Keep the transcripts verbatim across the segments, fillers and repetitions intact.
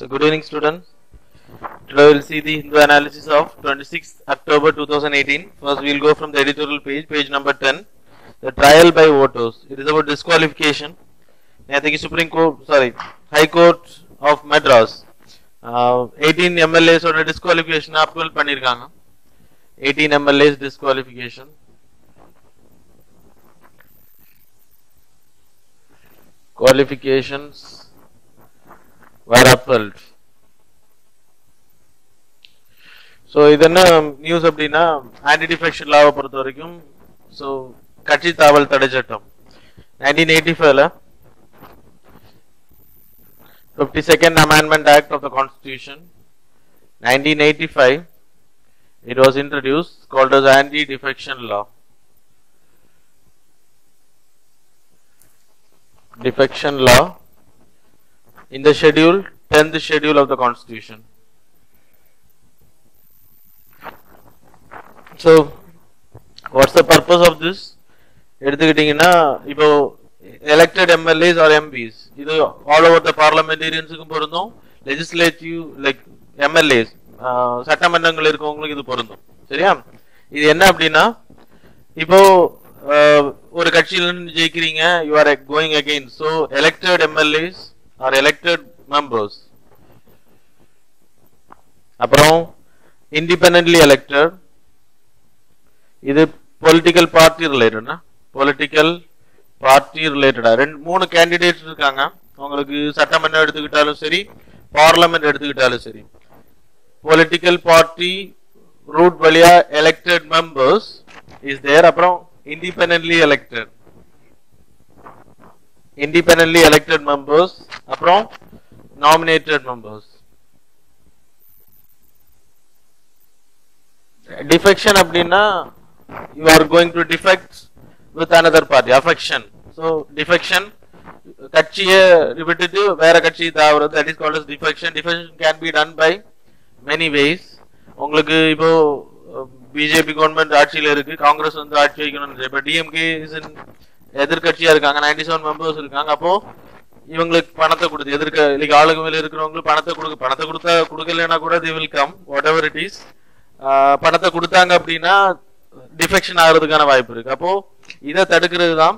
So good evening students. Today we will see the Hindu analysis of twenty-sixth October two thousand eighteen. First we will go from the editorial page, page number ten. The trial by voters. It is about disqualification. I think Supreme Court, sorry, High Court of Madras. Uh, eighteen M L As or disqualification approval பண்ணிருக்காங்க. eighteen M L As disqualification. Qualifications were upheld. So இதென்ன news அப்படின்னா anti defection லாவை பொறுத்த வரைக்கும் so கட்சி தாவல் தடை சட்டம் nineteen eighty-five ல fifty-second Amendment Act of the Constitution nineteen eighty-five it was introduced called as anti-defection law. Defection law in the schedule, tenth schedule of the Constitution. So, what's the purpose of this? எடுத்துக்கிட்டீங்கன்னா இப்போ elected M L As or M Ps இது all over the parliamentariansக்கும் பொருந்தும், legislative like M L As சட்டமன்றங்கள் இருக்கவங்களுக்கு இது பொருந்தும். சரியா? இது என்ன அப்படின்னா இப்போ ஒரு கட்சியில இருந்து ஜெயிக்கிறீங்க, you are going against, so elected M L As or elected members, அப்புறம் independently elected, இது பொலிட்டிக்கல் பார்ட்டி ரிலேட்டட்னா பொலிட்டிக்கல் பார்ட்டி ரிலேட்டடா ரெண்டு மூணு கேண்டிடேட்ஸ் இருக்காங்க. உங்களுக்கு சட்டமன்றம் எடுத்துக்கிட்டாலும் சரி, பார்லிமெண்ட் எடுத்துக்கிட்டாலும் சரி, பொலிட்டிக்கல் பார்ட்டி ரூட் வழியா எலெக்டட் மெம்பர்ஸ் இஸ் தேர். அப்புறம் independently elected independently elected members, அப்புறம் nominated members. Defection அப்படின்னா you are going to defect with another party, affection. So defection கட்சியை விட்டுட்டு வேற கட்சி தாவறது, that is called as defection. Defection can be done by many ways. உங்களுக்கு இப்போ BJP government ஆட்சியில இருக்கு, காங்கிரஸ் வந்து ஆட்சி வைக்கணும்னு, இப்ப டிஎம்கே எதிர்கட்சியா இருக்காங்க, நைன்டி செவன் மெம்பர்ஸ் இருக்காங்க. அப்போ இவங்களுக்கு பணத்தை கொடுத்து எதிர்க்க இல்லைக்கு ஆளுமையில இருக்கிறவங்களுக்கு பணத்தை கொடுக்க பணத்தை கொடுத்தா கொடுக்கலன்னா கூட they will come whatever it is. பணத்தை கொடுத்தாங்க அப்படின்னா டிஃபெக்ஷன் ஆகிறதுக்கான வாய்ப்பு இருக்கு. அப்போ இதை தடுக்கிறது தான்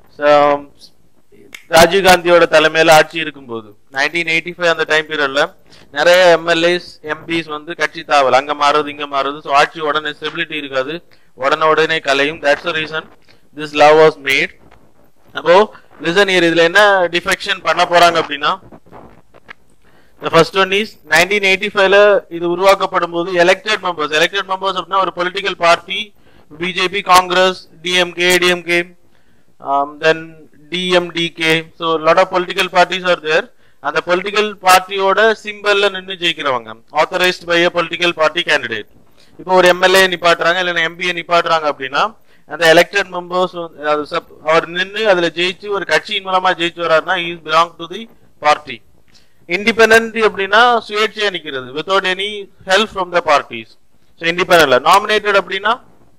ராஜீவ் காந்தியோட தலைமையில ஆட்சி இருக்கும்போது நைன்டீன் எயிட்டி ஃபைவ் அந்த டைம் பீரியட்ல நிறைய எம்எல்ஏஸ் எம்பிஸ் வந்து கட்சி தாவல் அங்க மாறுது இங்க மாறுது. ஸோ ஆட்சி உடனே ஸ்டெபிலிட்டி இருக்காது, உடனே உடனே கலையும். That's the reason this law was made. அப்போ லிசன் இயர் இதுல என்ன டிஃபெக்ஷன் பண்ண போறாங்க அப்படின்னா the first one is nineteen eighty-five ல இது உருவாக்கப்படும் போது elected members elected members அப்படினா ஒரு political party, B J P, Congress, D M K, A D M K, um, then D M D K, so lot of political parties are there. அந்த political party ஓட சிம்பல்ல நின்னு ஜெயிக்கிறவங்க authorized by a political party candidate. இப்போ ஒரு M L A நிப்பாட்றாங்க இல்ல M P நிப்பாட்றாங்க அப்படினா அந்த elected members அவர் நின்னு அதுல ஜெயிச்சு ஒரு கட்சியின் மூலமா ஜெயிச்சு வராருன்னா he belong to the party. Independent அப்படின்னா சுயேட்சையா நிக்கிறது, without any help from the parties. So independent. Nominated அப்படின்னா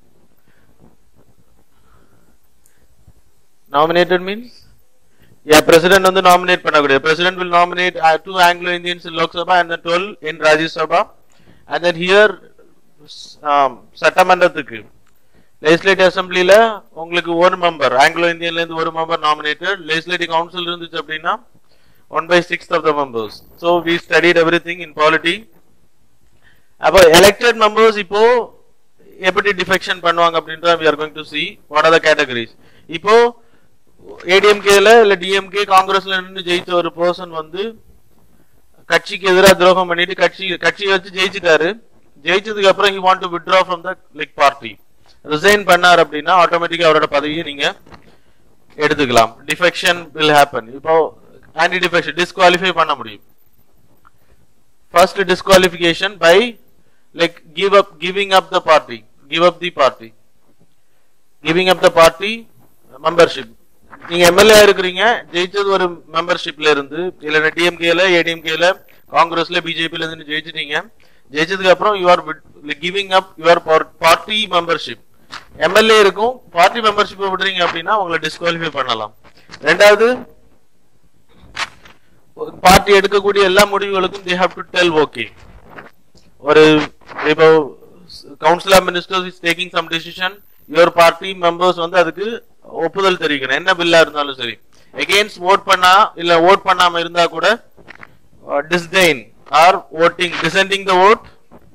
nominated means yeah, president வந்து nominate பண்ணக்கூடிய, president will nominate uh, two Anglo-Indians in Lok Sabha and then twelve in Rajya Sabha, and then here um, சட்டமன்றத்துக்கு legislative assemblyல உங்களுக்கு ஒரு member Anglo-Indianல இருந்து ஒரு member nominated, legislative council இருந்துச்சு அப்படின்னா one by sixth of the members. So we studied everything in polity. அப்போ elected members இப்போ எப்படி டிஃபெக்ஷன் பண்ணுவாங்க அப்படின்றத we are going to see what are the categories. இப்போ A D M K ல இல்ல D M K காங்கிரஸ்ல நின்னு ஜெயிச்ச ஒரு பர்சன் வந்து கட்சிக்கு எதிராக துரோகம் பண்ணிட்டு கட்சி கட்சியை வச்சு ஜெயிச்சிட்டாரு. ஜெயிச்சதுக்கு அப்புறம் he want to withdraw from the like party, resign பண்ணார் அப்படின்னா ஆட்டோமேட்டிக்கா அவரோட பதவியை நீங்க எடுத்துக்கலாம். Defection will happen. இப்போ anti defection disqualify பண்ண முடியும். First disqualification by like give up giving up the party give up the party giving up the party membership. நீங்க M L A இருக்கிறீங்க, ஜெயிச்சது ஒரு மெம்பர்ஷிப்ல இருந்து இல்ல D M K ல A D M K ல காங்கிரஸ்ல B J P ல இருந்து ஜெயிச்சிட்டீங்க. ஜெயிச்சதுக்கு அப்புறம் you are giving up your party membership. M L A இருக்கும், பார்ட்டி மெம்பர்ஷிப் விடுறீங்க அப்படின்னா உங்களை டிஸ்குவாலிஃபை பண்ணலாம். ரெண்டாவது பார்ட்டி எடுக்கக்கூடிய எல்லா முடிவுகளுக்கும் they have to tell okay. ஒரு இப்போ council of ministers is taking some decision, your party members வந்து அதுக்கு ஒப்புதல் தெரிவிக்கணும், என்ன பில்லா இருந்தாலும் சரி. அகெயின்ஸ்ட் ஓட் பண்ணா இல்ல ஓட் பண்ணாம இருந்தா கூட abstain or voting dissenting the vote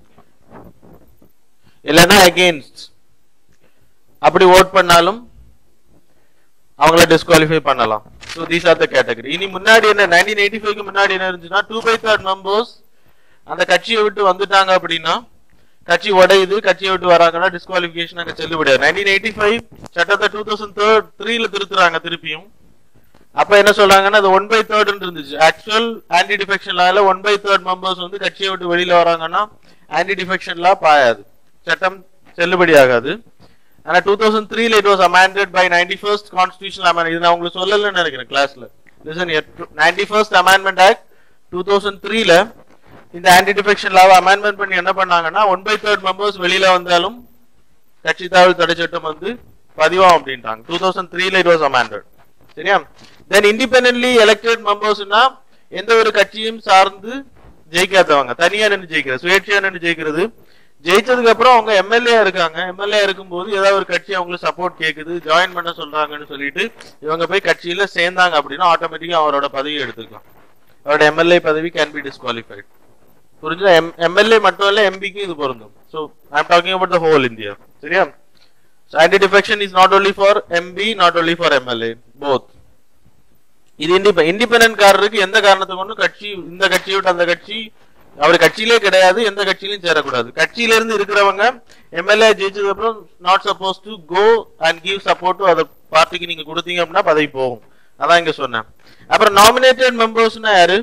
இல்லைன்னா அகெயின்ஸ்ட் அப்படி ஓட் பண்ணாலும் அவங்கள டிஸ்குவாலிஃபை பண்ணலாம். So these are the category. இனி முன்னாடி என்ன நைன்டீன் எயிட்டி ஃபைவ் க்கு முன்னாடி என்ன இருந்துச்சுன்னா டூ பை தேர்ட் மெம்பர்ஸ் அந்த கட்சியை விட்டு வந்துட்டாங்க அப்படின்னா கட்சி உடையுது, கட்சியை விட்டு வராங்கன்னா டிஸ்குவாலிஃபிகேஷன் அங்க செல்லுபடியாது. நைன்டீன் எயிட்டி ஃபைவ் சட்டத்தை டூ தௌசண்ட் தேர்ட் த்ரீல திருத்துறாங்க திருப்பியும். அப்ப என்ன சொல்றாங்கன்னா அது ஒன் பை தேர்ட் இருந்துச்சு. ஆக்சுவல் ஆன்டி டிஃபெக்ஷன் லால ஒன் பை தேர்ட் மெம்பர்ஸ் வந்து கட்சியை விட்டு வெளியில வராங்கன்னா ஆன்டி டிஃபெக்ஷன் லா பாயாது, சட்டம் செல்லுபடி ஆகாது. ஆனா டூ தௌசண்ட் த்ரீல it was amended by ninety first constitutional amendment. இது நான் உங்களுக்கு சொல்லலன்னு நினைக்கிறேன் கிளாஸ்ல. Listen here, ninety first amendment act two thousand த்ரீல இந்த ஆன்டி டிஃபெக்ஷன் லாவை அமெண்ட்மெண்ட் பண்ணி என்ன பண்ணாங்கன்னா ஒன் பை தேர்ட் மெம்பர்ஸ் வெளியில வந்தாலும் கட்சி தாவல் தடை சட்டம் வந்து பதிவாகும் அப்படின்ட்டாங்க. டூ தௌசண்ட் த்ரீல இட் வாஸ் அமெண்டட். சரியா? தென் இண்டிபெண்டன்ட்லி எலெக்டட் மெம்பர்ஸ்னா எந்த ஒரு கட்சியும் சார்ந்து ஜெயிக்காதவங்க, தனியா நின்று ஜெயிக்கிறது, சுயேட்சையா நின்று ஜெயிக்கிறது. ஜெயிச்சதுக்கு அப்புறம் அவங்க எம்எல்ஏ இருக்காங்க, எம்எல்ஏ இருக்கும்போது ஏதாவது ஒரு கட்சி அவங்களுக்கு சப்போர்ட் கேக்குது, ஜாயின் பண்ண சொல்றாங்கன்னு சொல்லிட்டு இவங்க போய் கட்சியில சேர்ந்தாங்க அப்படின்னா ஆட்டோமேட்டிக்கா அவரோட பதவியை எடுத்துக்கலாம். அவரோட எம்எல்ஏ பதவி கேன் பி டிஸ்குவாலிஃபைட். புரிஞ்சா? எம்எல்ஏ மட்டும் இல்ல, எம்பிக்கும் இது பொருந்தும். So I am talking about the whole India. சரியா? So anti defection is not only for MP, not only for MLA, both. இது இண்டிபெண்டன்ட் காரருக்கு எந்த காரணத்தை கொண்டு கட்சி இந்த கட்சியை விட்டு அந்த கட்சி அவர் கட்சியிலே கிடையாது, எந்த கட்சியிலும் சேரக்கூடாது. கட்சியில இருந்து இருக்கிறவங்க எம்எல்ஏ ஜெயிச்சதுக்கு அப்புறம் not suppose to go and give support to other பார்ட்டிக்கு நீங்க கொடுத்தீங்க அப்படின்னா பதவி போகும். அதான் இங்க சொன்னேன். அப்புறம் நாமினேட்டட் மெம்பர்ஸ்னா யாரு?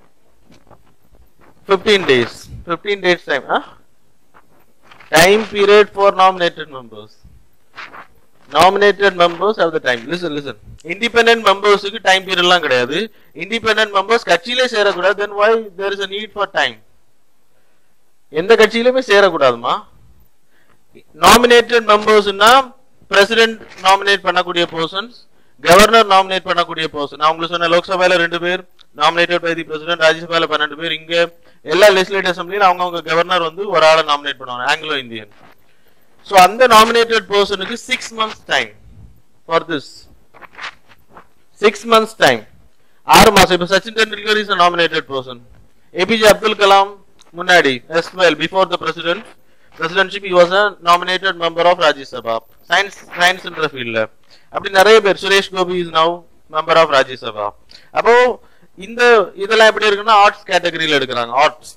fifteen days, fifteen days time, huh? Time period for nominated members. Nominated members have the time. Listen, listen. Independent members க்கு time period எல்லாம் கிடையாது. Independent members கட்சியிலே சேரக்கூடாது. Then why there is a need for time? எந்த கட்சியிலுமே சேரக்கூடாதுமா. Nominated members-னா president nominate பண்ணக்கூடிய persons, governor nominate பண்ணக்கூடிய person. நான் உங்களுக்கு சொன்ன லோக்சபால ரெண்டு பேர் nominated by the president, ராஜ்யசபால பன்னெண்டு பேர், இங்க எல்லா லெஜிஸ்லேட்டிவ் அசெம்பிளில அவங்க அவங்க கவர்னர் வந்து ஒரு ஆளை நாமினேட் பண்ணுவாங்க, ஆங்கிலோ இந்தியன். சோ அந்த நாமினேட்டட் பர்சனுக்கு six months time for this. Six months time, ஆறு மாசம். இப்ப Sachin Tendulkar is a nominated person. APJ Abdul Kalam முன்னாடி as well before the president presidency he was a nominated member of Rajya Sabha, science science என்ற ஃபீல்ட்ல. அப்படி நிறைய பேர், Suresh Gopi is now member of Rajya Sabha. அப்போ இந்த இதெல்லாம் எப்படி இருக்குன்னா ஆர்ட்ஸ் கேட்டகரியில எடுக்கிறாங்க. Arts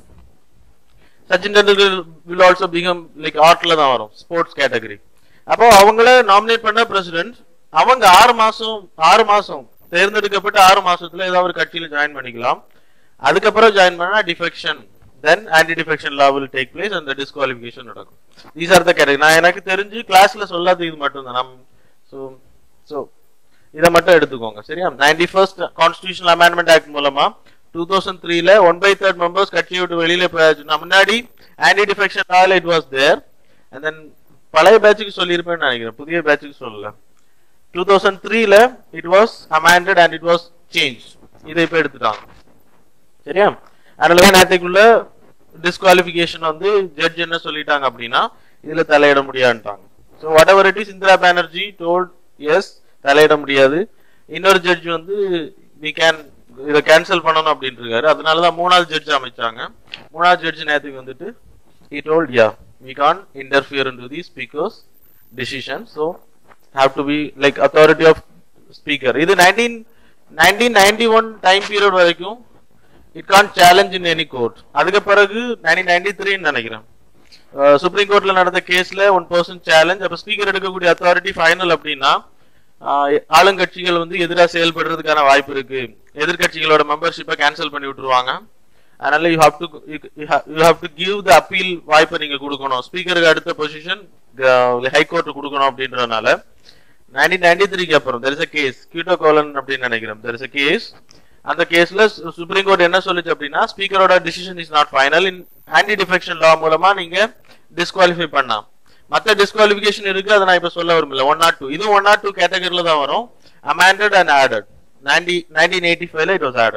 Sachin Tendulkar will also become like ஆர்ட்ல தான் வரும், ஸ்போர்ட்ஸ் கேட்டகரி. அப்போ அவங்கள நாமினேட் பண்ண பிரசிடென்ட் அவங்க ஆறு மாசம் ஆறு மாசம் தேர்ந்தெடுக்கப்பட்ட ஆறு மாசத்துல ஏதாவது ஒரு கட்சியில ஜாயின் பண்ணிக்கலாம். அதுக்கப்புறம் ஜாயின் பண்ணா defection, then anti defection law will take place and the disqualification நடக்கும். These are the category. நான் எனக்கு தெரிஞ்சு கிளாஸ்ல சொல்லாத இது மட்டும் தான். சோ சோ இத மட்டும் எடுத்துக்கோங்க. சரியா? Ninety first constitutional amendment act மூலமா டூ தௌசண்ட் த்ரீல ஒன் பை தேர்ட் மெம்பர்ஸ் கட்சியை விட்டு வெளியில போயாச்சுன்னா முன்னாடி ஆன்டி டிஃபெக்ஷன் லால it was there. And then பழைய பேட்சுக்கு சொல்லியிருப்பேன்னு நினைக்கிறேன், புதிய பேட்சுக்கு சொல்லல. டூ தௌசண்ட் த்ரீல it was amended and it was change. இதை இப்ப எடுத்துட்டாங்க. சரியா? அதனால நேற்றுக்குள்ள டிஸ்குவாலிஃபிகேஷன் வந்து ஜட்ஜ் என்ன சொல்லிட்டாங்க அப்படின்னா இதுல தலையிட முடியாதுட்டாங்க. So whatever it is, Indira Banerjee told us தலையிட முடியாது. இன்னொரு ஜட்ஜ் வந்து வி கேன் இதை கேன்சல் பண்ணணும் அப்படின்னு இருக்காரு. அதனாலதான் மூணாவது ஜட்ஜ் அமைச்சாங்க. மூணாவது ஜட்ஜ் நேற்றுக்கு வந்துட்டு he told yeah we can't interfere into the speaker's decision, so have to be like authority of speaker. இது nineteen ninety one time period வரைக்கும் it can't challenge in any court. அதுக்கு பிறகு nineteen ninety three நினைக்கிறேன் supreme கோர்ட்ல நடந்த கேஸ்ல one person challenge. அப்ப speaker எடுக்கக்கூடிய அத்தாரிட்டி ஃபைனல் அப்படின்னா ஆளுங்கட்சிகள் வந்து எதிராக செயல்படுறதுக்கான வாய்ப்பு இருக்கு. எதிர்கட்சிகளோட மெம்பர்ஷிப்பை கேன்சல் பண்ணி விட்டுருவாங்க. அதனால you have to you have to give the appeal வாய்ப்பை நீங்க கொடுக்கணும். ஸ்பீக்கருக்கு அடுத்த பொசிஷன் ஹைகோர்ட் கொடுக்கணும் அப்படின்றதுனால நைன்டீன் நைன்டி த்ரீக்கு அப்புறம் there is a case Kihoto Hollohan அப்படின்னு நினைக்கிறேன். There is a case. அந்த கேஸ்ல சுப்ரீம் கோர்ட் என்ன சொல்லுச்சு அப்படின்னா ஸ்பீக்கரோட decision is not final. In anti defection law மூலமா நீங்க டிஸ்குவாலிஃபை பண்ணலாம். மற்ற டிஸ்குவாலிஃபிகேஷன் இருக்கு, அதை நான் இப்ப சொல்ல விரும்பல. ஒன் நாட் டூ இது ஒன் நாட் டூ கேட்டகரியில தான் வரும். Amended and added nineteen eighty ஃபைவ்ல இட் வாஸ் ஆடட்.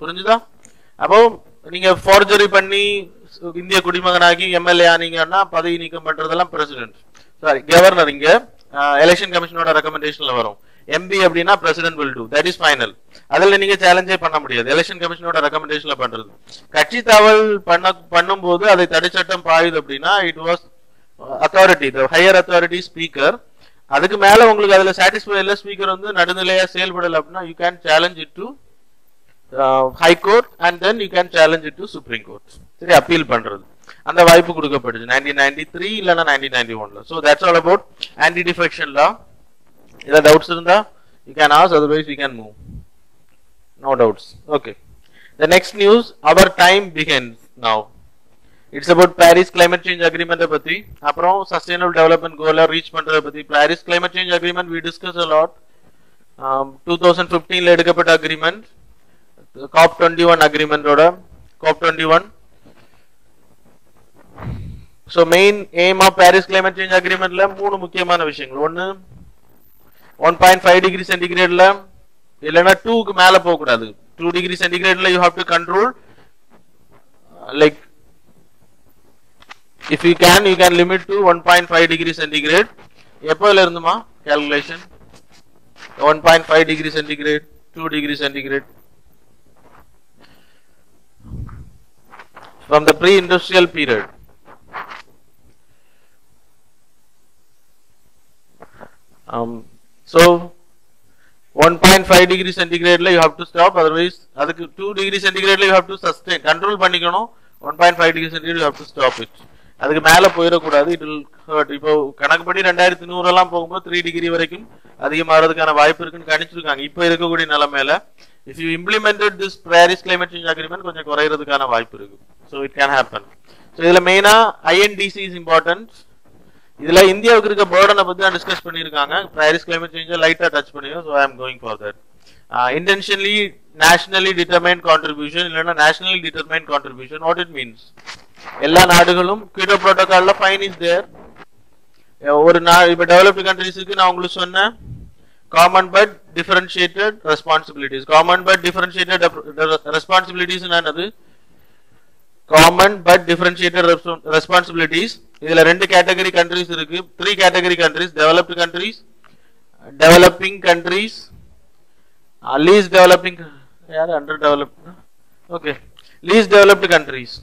புரிஞ்சுதா? அப்போ நீங்க ஃபார்ஜரி பண்ணி இந்திய குடிமகனாகி எம்எல்ஏ ஆனீங்கன்னா பதவி நீக்கம் பண்றதெல்லாம் பிரசிடென்ட், சாரி கவர்னர். இங்க எலெக்ஷன் கமிஷனோட ரெக்கமெண்டேஷன்ல வரும். எம்பி அப்படின்னா president will do, that is final. அதுல நீங்க சேலஞ்சே பண்ண முடியாது, எலெக்ஷன் கமிஷனோட ரெக்கமெண்டேஷன்ல பண்றது. கட்சி தாவல் பண்ண பண்ணும்போது அதை தடை சட்டம் பாயுது அப்படின்னா it was authority, the higher authority speaker. அதுக்கு மேல உங்களுக்கு அதுல சாட்டிஸ்ஃபை இல்ல, ஸ்பீக்கர் வந்து நடுநிலையா செயல்படல அப்படின்னா you can challenge it to high court and then you can challenge it to supreme court. சரி, அப்பீல் பண்றது அந்த வாய்ப்பு கொடுக்கப்படுது நைன்டீன் நைன்டி த்ரீ இல்லைன்னா நைன்டீன் நைன்டி ஒன்ல. So that's all about anti defection law. ஏதாவது டவுட்ஸ் இருந்தா you can ask, otherwise we can move. No doubts. Okay, the next news, our time begins now. It's about Paris climate change agreement பத்தி, அப்புறம் sustainable development கோலை reach பண்றத பத்தி. Paris climate change agreement we discuss a lot. Two thousand பிப்டீன்ல எடுக்கப்பட்ட agreement, COP twenty one அக்ரிமெண்டோட COP twenty one. So main aim of Paris climate change அக்ரிமெண்ட்ல மூணு முக்கியமான விஷயங்கள். ஒன்னு, ஒன் பாயிண்ட் ஃபைவ் டிகிரி சென்டிகிரேட்ல இல்லைன்னா டூக்கு மேல போக கூடாது. டூ டிகிரி சென்டிகிரேட்ல you have to control, like if you can you can limit to one point five degree centigrade. எப்போல இருந்துமா calculation? One point five degree centigrade, two degree centigrade. From the pre-industrial period. Um, so one point five degree centigrade la you have to stop, otherwise adukku two degree centigrade la you have to sustain, control பண்ணிக்கணும். one point five degree centigrade you have to stop it. அதுக்கு மேல போயிட கூடாது, it will hurt. இப்போ கணக்குப்படி ரெண்டாயிரத்தி நூறு எல்லாம் போகும்போது த்ரீ டிகிரி வரைக்கும் அதிகமாகிறதுக்கான வாய்ப்பு இருக்குன்னு கணிச்சிருக்காங்க. இப்போ இருக்கக்கூடிய நிலைமையில if you implemented this Paris climate change agreement கொஞ்சம் குறையிறதுக்கான வாய்ப்பு இருக்கு. So it can happen. So இதுல மெயினா I N D C is important. இதுல இந்தியாவுக்கு இருக்க பர்டனை பத்தி தான் டிஸ்கஸ் பண்ணிருக்காங்க. பாரிஸ் கிளைமேட் சேஞ்ச் லைட்டா டச் பண்ணிருக்கோம். So I am going for that. Uh, intentionally nationally determined contribution இல்லனா nationally determined contribution, what it means? எல்லா நாடுகளும் கீட்டோ புரோட்டோகால்ல ஃபைன் இஸ் தேர். ஒரு இப்ப டெவலப்டு கண்ட்ரீஸ்க்கு நான் உங்களுக்கு சொன்னேன் common but differentiated responsibilities. Common but differentiated responsibilities என்னது? Common but differentiated responsibilities. இதுல ரெண்டு கேட்டகரி கண்ட்ரீஸ் இருக்கு, three category countries: developed countries, developing countries, least developing, யார் under developed, okay, least developed countries.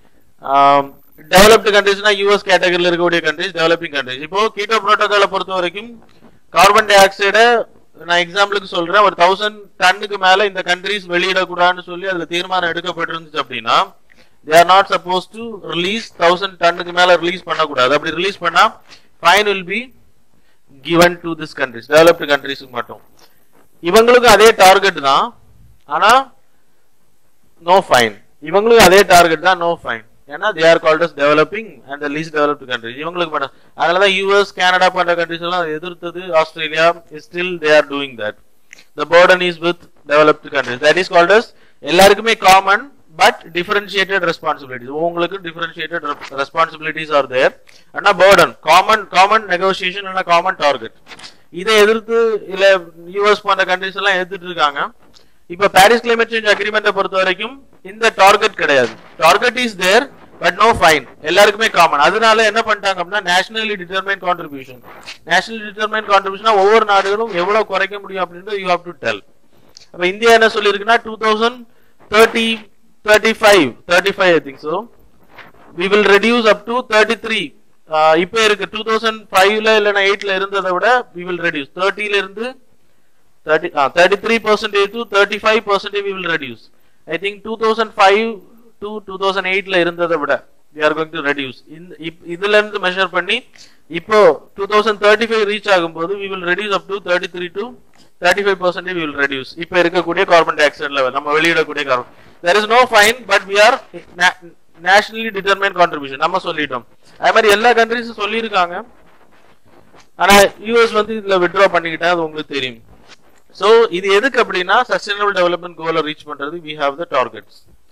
Developed கண்ட்ரீஸ்னா US கேட்டகரியில் இருக்கக்கூடிய countries, developing countries. இப்போ Kyoto புரோட்டோகாலை பொறுத்த வரைக்கும் கார்பன் டை ஆக்சைட நான் எக்ஸாம்பிளுக்கு சொல்றேன், ஒரு தௌசண்ட் டன்னுக்கு மேல இந்த கண்ட்ரீஸ் வெளியிடக்கூடாதுன்னு சொல்லி அதுல தீர்மானம் எடுக்கப்பட்டிருந்துச்சு அப்படின்னா they are not supposed to release thousand டன்னுக்கு மேல ரிலீஸ் பண்ணக்கூடாது. அப்படி ரிலீஸ் பண்ணா fine will be given to this countries, developed countries மட்டும். இவங்களுக்கு அதே டார்கெட் தான், ஆனா no fine. இவங்களுக்கு அதே டார்கெட் தான், no fine. ஏன்னா they are called as developing and the least developed countries. இவங்களுக்கு மட்டும். அதனாலதான் யூஎஸ், கனடா போன்ற கண்ட்ரிஸ் எல்லாம் எதிர்த்தது. Australia still they are doing that. The burden is with developed countries. That is called as எல்லாருக்குமே common but differentiated responsibilities. உங்களுக்கு differentiated responsibilities are there. ஆனா burden common common negotiation and a common target. இதை எதிர்த்து இல்ல US போன்ற countries எல்லாம் எதிர்த்து இருக்காங்க. இப்ப பாரிஸ் கிளைமேட் சேஞ்ச் அக்ரிமெண்ட்டை பொறுத்த வரைக்கும் இந்த டார்கெட் கிடையாது. Target is there but no fine. எல்லாருக்குமே காமன். அதனால என்ன பண்ணிட்டாங்க அப்படின்னா nationally determine contribution. Nationally determine கான்ட்ரிபியூஷனா ஒவ்வொரு நாடுகளும் எவ்வளவு குறைக்க முடியும் அப்படின்றது யூ ஹேவ் டு டெல். அப்ப இந்தியா என்ன சொல்லியிருக்குன்னா two thousand thirty thirty five thirty five I think so we will reduce up to thirty three. இப்போ இருக்கு டூ தௌசண்ட் ஃபைவ்ல இல்லைன்னா எயிட்ல இருந்ததை விட வி வில் ரெடியூஸ் தேர்ட்டில இருந்து thirty, uh, thirty-three percent to thirty-five percent we will reduce. I think two thousand five to two thousand eight la irundhadha vida we are going to reduce. idhula irundhu measure panni ipo twenty thirty-five reach agumbodhu we will reduce up to thirty-three to thirty-five percent we will reduce. ipo irukkudiya carbon dioxide level nama veliyadakudiya carbon, there is no fine but we are na nationally determined contribution nama sollitom. adha mari ella countries sollirukanga, ana US வந்து இதுல withdraw பண்ணிக்கிட்டா அது உங்களுக்கு தெரியும். So இது எதுக்கு அப்படின்னா sustainable development கோலை ரீச் பண்றது we have the targets.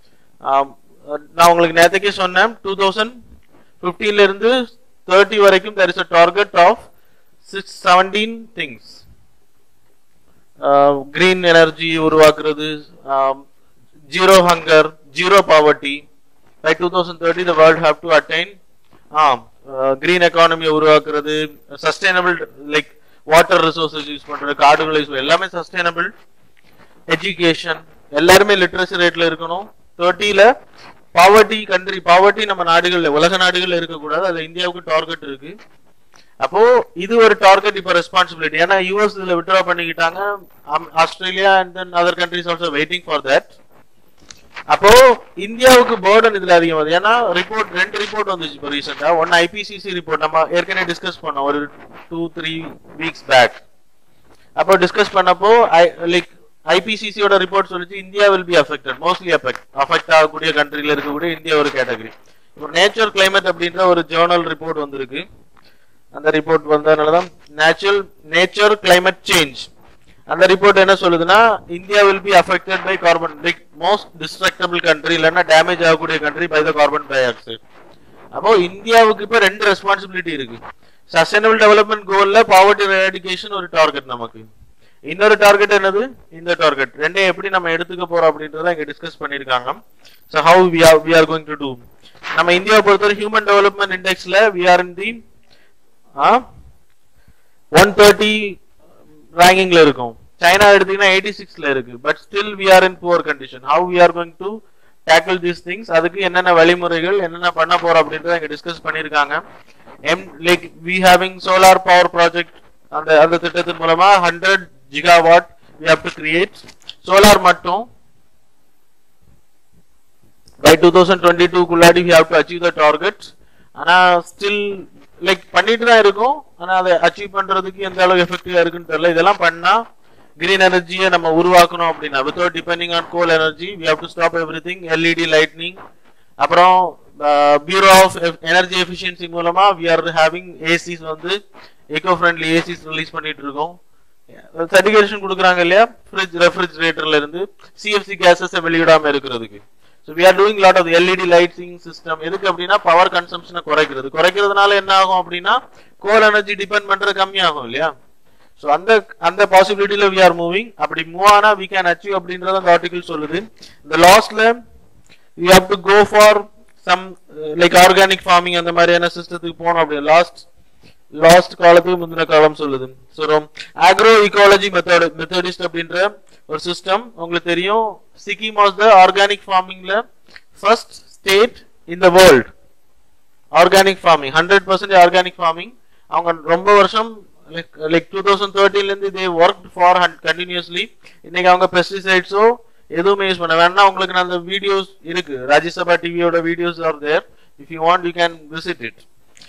நான் உங்களுக்கு நேற்றுக்கே சொன்னேன் டூ தௌசண்ட் பிப்டீன்ல இருந்து தேர்ட்டி வரைக்கும் there is a target of six seventeen things. Green energy உருவாக்குறது, zero hunger, zero poverty. By two thousand thirty, the world have to attain um, uh, green economy, sustainable like water resources use பண்றது, காடுகளை use எல்லாமே sustainable. Education, எல்லாருமே literacy rateல இருக்கணும். thirty ல poverty country, poverty நம்ம நாடுகள்ல உலக நாடுகள்ல இருக்க கூடாது. அது இந்தியாவுக்கு டார்கெட் இருக்கு. அப்போ இது ஒரு டார்கெட் இப்ப ரெஸ்பான்சிபிலிட்டி. ஏன்னா யூஎஸ் இதுல வித்ட்ரா பண்ணிக்கிட்டாங்க. Australia and then other countries also waiting for that. அப்போ இந்தியாவுக்கு பர்டன் இதுல அதிகமாகுது. ஏன்னா ரிப்போர்ட் ரெண்டு ரிப்போர்ட் வந்துச்சு இப்போ ரீசெண்டா. ஒன்னு ஐபிசிசி ரிப்போர்ட், நம்ம ஏற்கனவே டிஸ்கஸ் பண்ணோம் ஒரு டூ த்ரீ வீக்ஸ் பேக். அப்போ டிஸ்கஸ் பண்ணப்போ லைக் ஐபிசிசியோட ரிப்போர்ட் சொல்லிச்சு India will be affected, mostly affect affect ஆகக்கூடிய கண்ட்ரில இருக்கக்கூடிய இந்தியா ஒரு கேட்டகரி. இப்போ நேச்சுரல் கிளைமேட் அப்படின்ற ஒரு ஜேர்னல் ரிப்போர்ட் வந்திருக்கு. அந்த ரிப்போர்ட் வந்ததுனாலதான் நேச்சுரல் நேச்சர் கிளைமேட் சேஞ்ச். அந்த ரிப்போர்ட் என்ன சொல்லுதுன்னா India will be affected by carbon, like most destructible country இல்லைன்னா டேமேஜ் ஆகக்கூடிய country by the carbon dioxide. அப்போ இந்தியாவுக்கு இப்ப ரெண்டு ரெஸ்பான்சிபிலிட்டி இருக்கு. சஸ்டைனபிள் டெவலப்மெண்ட் கோல்ல பாவர்ட்டி எராடிகேஷன் ஒரு டார்கெட் நமக்கு. இன்னொரு டார்கெட் என்னது இந்த டார்கெட். ரெண்டையும் எப்படி நம்ம எடுத்துக்க போறோம் அப்படின்றத இங்க டிஸ்கஸ் பண்ணிருக்காங்க. So how we are we are going to do. நம்ம இந்தியாவை பொறுத்தவரை ஹியூமன் டெவலப்மெண்ட் இண்டெக்ஸ்ல we are in the one thirty ரேங்கிங்ல இருக்கும். சைனா எடுத்தீங்கன்னா eighty-six ல இருக்கு. But still we are in poor condition. How we are going to tackle these things, அதுக்கு என்னென்ன வழிமுறைகள் என்னென்ன பண்ண போறோம் அப்படின்றத இங்க டிஸ்கஸ் பண்ணிருக்காங்க. Um like we having solar power project, அந்த அந்த திட்டத்தின் மூலமா hundred gigawatt we have to create. Solar மட்டும் பை two thousand twenty-two குள்ளாடி we have to achieve the target. ஆனா ஸ்டில் லைக் பண்ணிட்டு தான் இருக்கும். ஆனா அதை அச்சீவ் பண்றதுக்கு எந்த அளவு எஃபெக்டிவா இருக்குன்னு தெரியல. இதெல்லாம் பண்ணா கிரீன் எனர்ஜியை நம்ம உருவாக்கணும் அப்படின்னா without depending on coal energy we have to stop everything. LED lightning, அப்புறம் பியூரோ ஆஃப் எனர்ஜி எஃபிஷியன்சி மூலமா வி ஆர் ஹேவிங் ஏசிஸ் வந்து எக்கோ ஃப்ரெண்ட்லி ஏசிஸ் ரிலீஸ் பண்ணிட்டு இருக்கோம். சர்டிபிகேஷன் கொடுக்குறாங்க இல்லையா ஃப்ரிட்ஜ் ரெஃப்ரிஜரேட்டர்ல இருந்து சிஎஃப்சி கேஸஸ் வெளியிடாம இருக்கிறதுக்கு. So we are doing lot of the L E D lighting system. எதுக்கு அப்படின்னா பவர் கன்சம்ப்ஷனை குறைக்கிறது. குறைக்கிறதுனால என்ன ஆகும் அப்படின்னா கோல் எனர்ஜி டிபெண்ட் பண்றது கம்மியாகும் இல்லையா. ஸோ அந்த அந்த பாசிபிலிட்டியில வி ஆர் மூவிங். அப்படி மூவ் ஆனா வி கேன் அச்சீவ் அப்படின்றத அந்த ஆர்டிகல் சொல்லுது. இந்த லாஸ்ட்ல we have to go for some like organic farming அந்த மாதிரியான சிஸ்டத்துக்கு போனோம். அப்படி லாஸ்ட் லாஸ்ட் காலத்துக்கு முந்தின காலம் சொல்லுது. So agro ecology method methodist அப்படின்ற ஒரு சிஸ்டம் உங்களுக்கு தெரியும். சிக்கிம் வாஸ் த ஆர்கானிக் ஃபார்மிங்ல first state in the world. Organic farming hundred percent organic farming. அவங்க ரொம்ப வருஷம் லைக் லைக் டூ தௌசண்ட் தேர்ட்டீன்ல இருந்து தே ஒர்க் ஃபார் கண்டினியூஸ்லி. இன்னைக்கு அவங்க பெஸ்டிசைட்ஸோ எதுவுமே யூஸ் பண்ண வேணா. உங்களுக்கு அந்த வீடியோஸ் இருக்கு, ராஜ்யசபா டிவியோட videos are there. If you want you can visit it.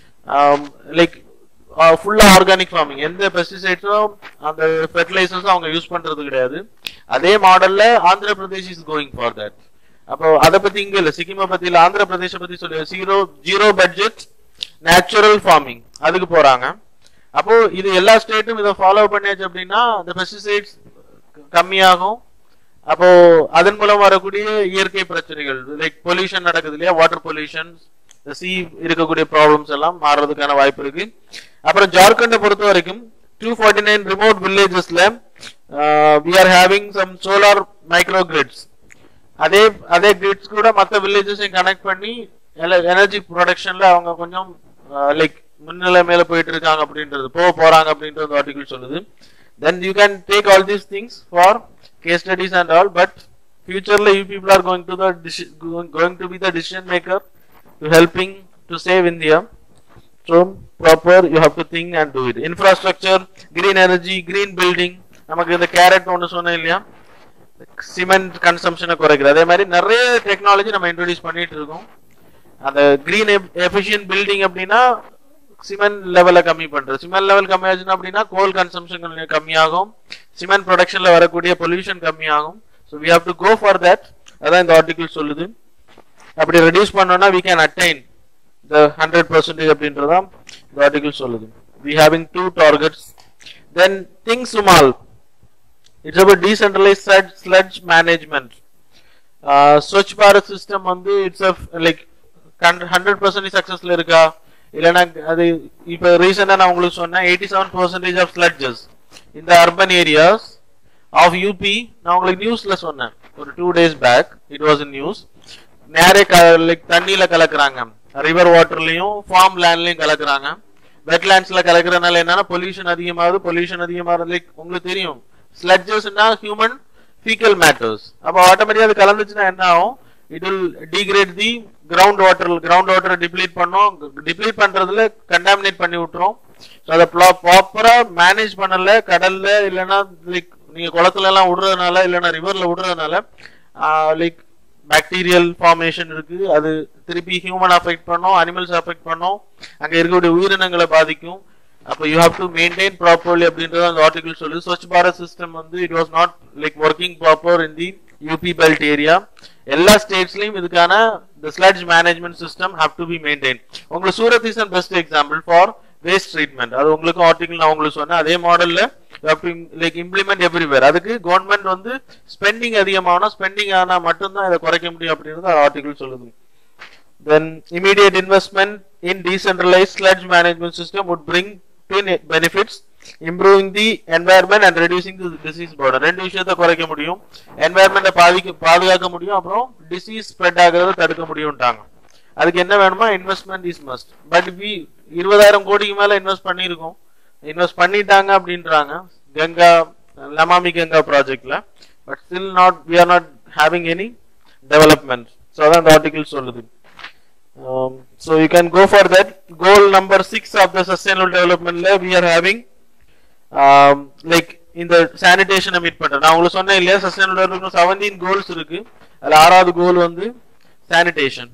Like ஃபுல்லா ஆர்கானிக் ஃபார்மிங், எந்த பெஸ்டிசைட்ஸும் அந்த ஃபெர்டிலைசர்ஸும் அவங்க யூஸ் பண்றது கிடையாது. அதே மாடல்ல Andhra Pradesh is going for that. அப்போ அதை பத்தி இங்க இல்ல, சிக்கிமை பத்தி இல்ல, ஆந்திர பிரதேச பத்தி சொல்லி zero zero budget natural farming அதுக்கு போறாங்க. அப்போ இது எல்லா ஸ்டேட்டும் இதை ஃபாலோ பண்ணியாச்சு அப்படின்னா இந்த பெஸ்டிசைட்ஸ் கம்மியாகும். அப்போ அதன் மூலம் வரக்கூடிய இயற்கை பிரச்சனைகள் லைக் பொல்யூஷன் நடக்குது இல்லையா, வாட்டர் பொல்யூஷன், சி இருக்கக்கூடிய ப்ராப்ளம்ஸ் எல்லாம் மாறுறதுக்கான வாய்ப்பு இருக்கு. அப்புறம் ஜார்க்கண்டை பொறுத்த வரைக்கும் two forty-nine remote villagesல uh, we are having some solar micro grids. அதே அதே கிரிட்ஸ் கூட மற்ற வில்லேஜஸையும் கனெக்ட் பண்ணி எனர்ஜி ப்ரொடக்ஷன்ல அவங்க கொஞ்சம் லைக் முன்னிலை மேல போயிட்டு இருக்காங்க அப்படின்றது போக போறாங்க அப்படின்றது ஆர்டிகல் சொல்லுது. Then you can take all these things for case studies and all, but futurely you people are going to the going to be the decision maker to helping to save India. So proper you have to think and do it. Infrastructure, green energy, green building. நமக்கு இந்த carrot ஒன்று சொன்னேன் இல்லையா, cement கன்சம்ஷனை குறைக்கிறது. அதே மாதிரி நிறைய technology நம்ம இன்ட்ரோடியூஸ் பண்ணிட்டு இருக்கோம். அந்த கிரீன் எஃபிஷியன்ட் பில்டிங் அப்படின்னா சிமெண்ட் லெவலை கம்மி பண்றது. சிமெண்ட் லெவல் கம்மியாச்சுன்னா அப்படின்னா கோல் கன்சம்ஷன் கம்மியாகும், சிமெண்ட் ப்ரொடக்ஷன்ல வரக்கூடிய பொல்யூஷன் கம்மியாகும். So we have to go for that. அதான் இந்த ஆர்டிகல் சொல்லுது. அப்படி ரெடியூஸ் பண்ணோம்னா we can attain the one hundred percent அப்படின்றதா இந்த ஆர்டிகல் சொல்லுது. We having two targets. Then think small. It's about decentralized sludge, sludge management. Uh, Swachh Bharat system வந்து it's a like one hundred percent successful இருக்கா இல்லனா அது இப்ப ரீசன்ட்டா நான் உங்களுக்கு சொன்னேன் eighty-seven percent of sludges in the urban areas of U P. நான் உங்களுக்கு நியூஸ்ல சொன்னேன் ஒரு two days back it was in news. நேரே லைக் தண்ணியில கலக்குறாங்க, ரிவர் வாட்டர்லயும் ஃபார்ம் லேண்ட்லயும் கலக்குறாங்க. வெட்லாண்ட்ஸ்ல கலக்குறதுனால என்னன்னா பொல்யூஷன் அதிகமாகுது. பொல்யூஷன் அதிகமாகுது லைக் உங்களுக்கு தெரியும், ஸ்லட்ஜஸ்னா ஹியூமன் ஃபீக்கல் மேட்டர்ஸ். அப்போ ஆட்டோமேட்டிக்கா அது கலந்துச்சுன்னா என்ன ஆகும், it will degrade the ground water. Ground வாட்டரை டிப்ளீட் பண்ணோம், டிப்ளீட் பண்றதுல கண்டாமினேட் பண்ணி விட்டுரும். ஸோ அதை ப்ராப்பரா மேனேஜ் பண்ணல, கடல்ல இல்லைன்னா லைக் நீங்க குளத்துல எல்லாம் விடுறதுனால இல்லைன்னா ரிவர்ல விடுறதுனால லைக் பாக்டீரியல் ஃபார்மேஷன் இருக்கு. அது திருப்பி ஹியூமன் அஃபெக்ட் பண்ணும், அனிமல்ஸ் அஃபெக்ட் பண்ணும், அங்க இருக்கக்கூடிய உயிரினங்களை பாதிக்கும். அப்போ you have to maintain properly அப்படின்றது அந்த ஆர்டிகல் சொல்லுது. ஸ்வச் பாரத் சிஸ்டம் வந்து it was not like working proper in the UP belt area. எல்லா ஸ்டேட்ஸ்லயும் இதுக்கான the sludge management system have to be maintained. உங்களுக்கு Surat is an best example for waste treatment. அது உங்களுக்கு ஆர்டிகல் நான் உங்களுக்கு சொன்னேன், அதே மாடல்ல you have to like implement everywhere. அதுக்கு கவர்மெண்ட் வந்து ஸ்பெண்டிங் அதிகமான ஸ்பெண்டிங் ஆனா மட்டும்தான் இதை குறைக்க முடியும் அப்படின்றது ஆர்டிகல் சொல்லுது. Then immediate investment in decentralized sludge management system would bring twin benefits, improving the environment and reducing the disease burden. ரெண்டு விஷயத்தை குறைக்க முடியும், என்வாயர்மெண்ட்டை பாதிக்க பாதுகாக்க முடியும், அப்புறம் டிசீஸ் ஸ்ப்ரெட் ஆகிறத தடுக்க முடியும்ட்டாங்க. அதுக்கு என்ன வேணுமா, investment is must. But we இருபதாயிரம் கோடிக்கு மேல இன்வெஸ்ட் பண்ணியிருக்கோம், இன்வெஸ்ட் பண்ணிட்டாங்க அப்படின்றாங்க கங்கா லமாமி கங்கா ப்ராஜெக்ட்ல. But still not we are not having any development. So அதான் அந்த ஆர்டிகல் சொல்லுது. Um, so you can go for that. Goal number six of the sustainable development lab we are having um, like in the sanitation meet பண்றேன். நான் உங்களுக்கு சொன்னேன் இல்லையா, sustainable development seventeen goals இருக்கு. அதுல ஆறாவது கோல் வந்து sanitation.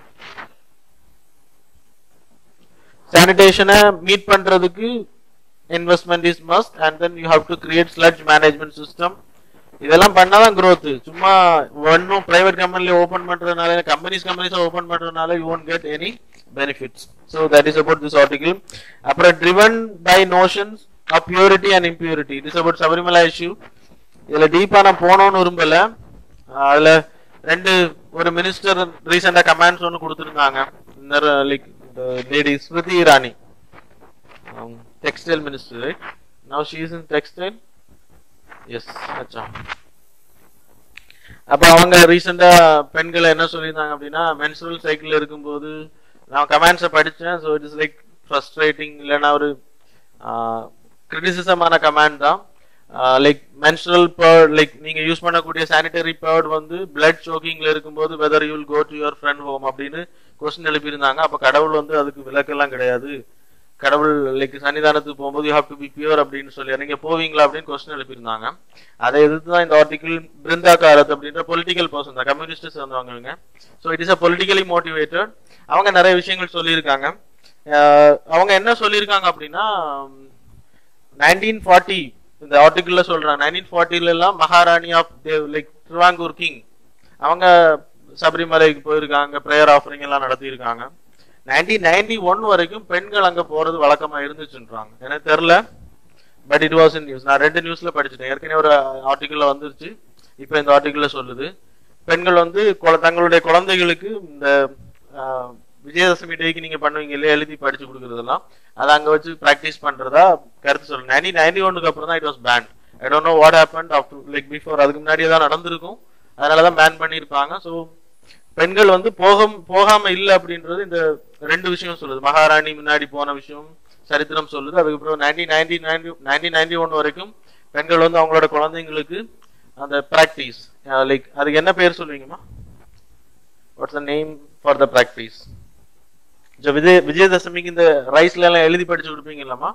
Sanitation மீட் பண்றதுக்கு investment is must, and then you have to create sludge management system. இதெல்லாம் பண்ணாதான் growth. சும்மா ஒன்னும் பிரைவேட் கம்பெனில ஓபன் பண்றதுனால, கம்பெனிஸ் கம்பெனிஸ் ஓபன் பண்றதுனால you won't get any benefits. So that is about this article. அப்புறம் driven by notions of purity and impurity. It is about Sabarimala issue. இதுல டீப்பா நான் போனோம்னு விரும்பல. அதுல ரெண்டு ஒரு மினிஸ்டர் ரீசெண்டா கமெண்ட்ஸ் ஒன்னு கொடுத்திருந்தாங்க. Like lady Smriti Irani, textile minister, right? Now she is in textile. Yes அச்சா. அப்ப அவங்க ரீசெண்டா பெண்களை என்ன சொல்லியிருந்தாங்க அப்படின்னா, மென்ஸ்ட்ரல் சைக்கிள் இருக்கும்போது நான் கமெண்ட்ஸை படித்தேன். So it is like frustrating, இல்லைன்னா ஒரு கிரிட்டிசிசமான கமெண்ட் தான். லைக் மென்ஸ்ட்ரல் பேர்ட், லைக் நீங்க யூஸ் பண்ணக்கூடிய சானிடரி பேர்ட் வந்து பிளட் சோக்கிங்ல இருக்கும்போது whether you will go to your friend home அப்படின்னு கொஸ்டின் எழுப்பியிருந்தாங்க. அப்ப கடவுள் வந்து அதுக்கு விளக்கெல்லாம் கிடையாது, கடவுள் லைக் சன்னிதானத்துக்கு போகும்போது you have to be pure அப்படின்னு சொல்லி நீங்க போவீங்களா அப்படின்னு கொஸ்டின் எழுப்பியிருந்தாங்க. அதை எதிர்த்து தான் இந்த ஆர்டிகிள் பிருந்தா காரத் அப்படின்ற பொலிட்டிக்கல் பர்சன் தான், கம்யூனிஸ்ட் சேர்ந்தவங்க. So it is a politically motivated. அவங்க நிறைய விஷயங்கள் சொல்லியிருக்காங்க. அவங்க என்ன சொல்லியிருக்காங்க அப்படின்னா, நைன்டீன் ஃபார்ட்டி இந்த ஆர்டிகிள்ல சொல்றாங்க, நைன்டீன் ஃபார்ட்டில எல்லாம் மகாராணி ஆஃப் லைக் திருவாங்கூர் கிங் அவங்க சபரிமலைக்கு போயிருக்காங்க, பிரேயர் ஆஃபரிங் எல்லாம் நடத்தியிருக்காங்க. நைன்டீன் நைன்டி ஒன் வரைக்கும் பெண்கள் அங்க போறது வழக்கமா இருந்துச்சுன்றாங்க. எனக்கு தெரியல, but it was in news. நான் ரெண்டு நியூஸ்ல படிச்சுட்டேன், ஏற்கனவே ஒரு ஆர்டிகிள்ல வந்துருச்சு, இப்ப இந்த ஆர்டிகிள்ல சொல்லுது பெண்கள் வந்து தங்களுடைய குழந்தைகளுக்கு இந்த விஜயதசமி டேக்கு நீங்க பண்ணுவீங்க இல்லையா, எழுதி படிச்சு கொடுக்கறதெல்லாம் அதை அங்க வச்சு பிராக்டிஸ் பண்றதா கருத்து சொல்லுங்க. நைன்டீன் நைன்டி ஒன்னுக்கு அப்புறம் தான் it was ban. I don't know what happened after like before. அதுக்கு முன்னாடியே தான் நடந்திருக்கும், அதனாலதான் பேன் பண்ணிருப்பாங்க. ஸோ பெண்கள் வந்து போக போகாம இல்லை அப்படின்றது இந்த ரெண்டு விஷயம் சொல்லுது. மகாராணி முன்னாடி போன விஷயம் சரித்திரம் சொல்லுது. அதுக்கப்புறம் nineteen ninety ninety nineteen ninety one வரைக்கும் பெண்கள் வந்து அவங்களோட குழந்தைங்களுக்கு அந்த பிராக்டிஸ் லைக் அதுக்கு என்ன பேர் சொல்லுவீங்கம்மா? What's the name for the practice? Vijaya விஜயதசமிக்கு இந்த ரைஸ்ல எல்லாம் எழுதி படிச்சு கொடுப்பீங்களாமா?